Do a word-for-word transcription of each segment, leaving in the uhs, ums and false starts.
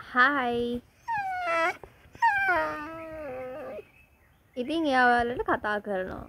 Hi. ඉතින් එයාලට කතා කරනවා.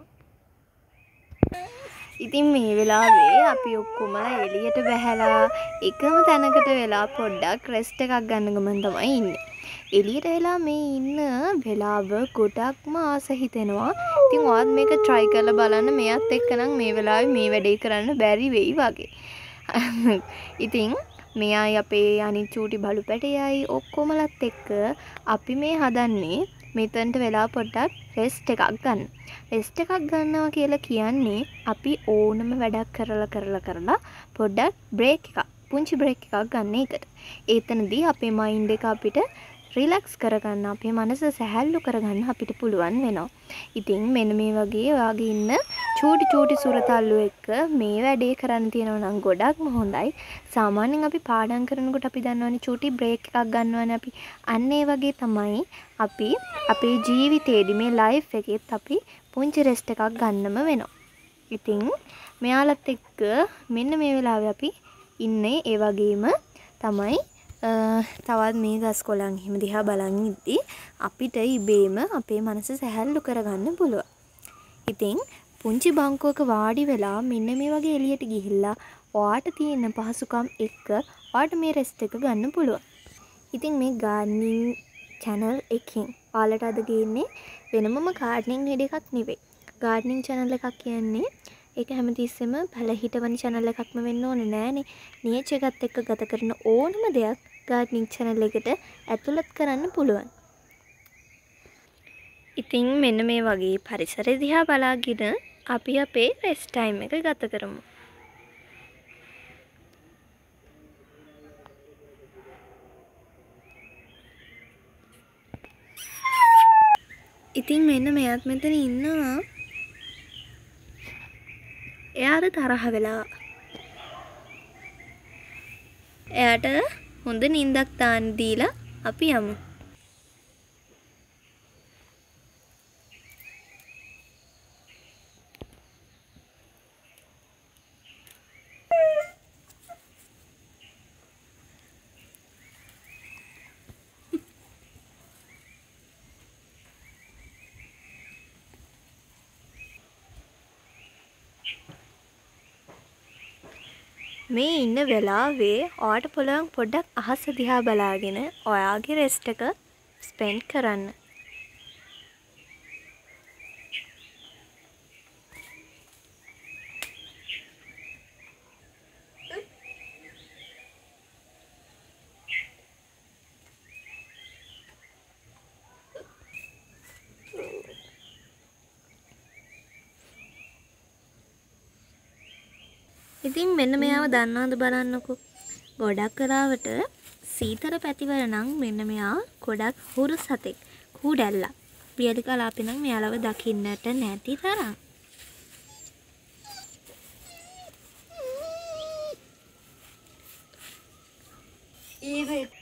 ඉතින් මේ වෙලාවේ අපි ඔක්කොම එළියට බැහැලා එකම තැනකට වෙලා පොඩ්ඩක් රෙස්ට් එකක් ගන්න ගමන් තමයි ඉන්නේ. එළියට වෙලා මේ ඉන්න වෙලාව ගොඩක්ම ආස හිතෙනවා. ඉතින් ඔයාත් මේක try කරලා බලන්න. මෙයත් එක්කනම් මේ වෙලාවේ මේ වැඩේ කරන්න බැරි වෙයි වගේ. ඉතින් මෙයයි අපේ අනිත් චූටි බලු පැටියයි ඔක්කොමලත් එක්ක අපි මේ හදන්නේ මෙතනට වෙලා පොඩ්ඩක් රෙස්ට් එකක් ගන්න. රෙස්ට් එකක් ගන්නවා කියලා කියන්නේ අපි ඕනම වැඩක් කරලා කරලා කරලා පොඩ්ඩක් බ්‍රේක් එකක් පුංචි බ්‍රේක් එකක් ගන්න එකට. ඒතනදී අපේ මයින්ඩ් එක අපිට රිලැක්ස් කරගන්න, අපේ මනස සැහැල්ලු කරගන්න අපිට පුළුවන් වෙනවා. ඉතින් මෙන්න මේ වගේ ඔයාගේ ඉන්න චූටි චූටි සුරතල්ලු එක්ක මේ වැඩේ කරන්න තියෙනවා නම් ගොඩක්ම හොඳයි. සාමාන්‍යයෙන් අපි පාඩම් කරනකොට අපි දන්නවනේ චූටි බ්‍රේක් එකක් ගන්නවනේ අපි. අන්න ඒ වගේ තමයි අපි අපේ ජීවිතේදී මේ ලයිෆ් එකෙත් අපි පුංචි රෙස්ට් එකක් ගන්නම වෙනවා. ඉතින් මෙයාලත් එක්ක මෙන්න මේ වෙලාවේ අපි ඉන්නේ ඒ වගේම තමයි තවත් මේ ගස් කොළන් හිම දිහා බලන් ඉද්දි අපිට ඉබේම අපේ මනස සැහැල්ලු කරගන්න පුළුවන්. ඉතින් පුංචි බංකුවක වාඩි වෙලා මෙන්න මේ වගේ එළියට ගිහිල්ලා ඔයාට තියෙන පහසුකම් එක්ක ඔයාට මේ රෙස්ට් එක ගන්න පුළුවන්. ඉතින් මේ ගාර්ඩනින් channel එකෙන් ඔයාලට අද ගේන්නේ වෙනමම ගාර්ඩනින් වීඩියෝ එකක් නෙවෙයි. ගාර්ඩනින් channel එකක් කියන්නේ ඒක හැමතිස්සෙම පළ හිටවන channel එකක්ම වෙන්න ඕනේ නෑනේ. නියච එකත් එක්ක ගත කරන ඕනම දෙයක් ගාර්ඩනින් channel එකට ඇතුළත් කරන්න පුළුවන්. ඉතින් මෙන්න මේ වගේ පරිසරය දිහා බලාගෙන අපි අපේ රෙස්ට් ටයිම් එක ගත කරමු. ඉතින් මෙන්න මෙයාත් මෙතන ඉන්නවා. එයාට තරහ වෙලා. එයාට හොඳ නිින්දක් දාන්න දීලා අපි යමු. මේ ඉන්න වෙලාවේ ඔයාට පුළුවන් පොඩ්ඩක් අහස දිහා බලාගෙන ඔයාගේ රෙස්ට් එක ස්පෙන්ඩ් කරන්න. ඉතින් මෙන්න මෙයාව දන්නවද බලන්නකෝ. ගොඩක් වෙලාවට සීතල පැතිවල නම් මෙන්න මෙයා ගොඩක් හුරු සතෙක්. කූඩැල්ලා. පියලි කලාපේ නම් මෙයාලව දකින්නට නැති තරම්. ඒක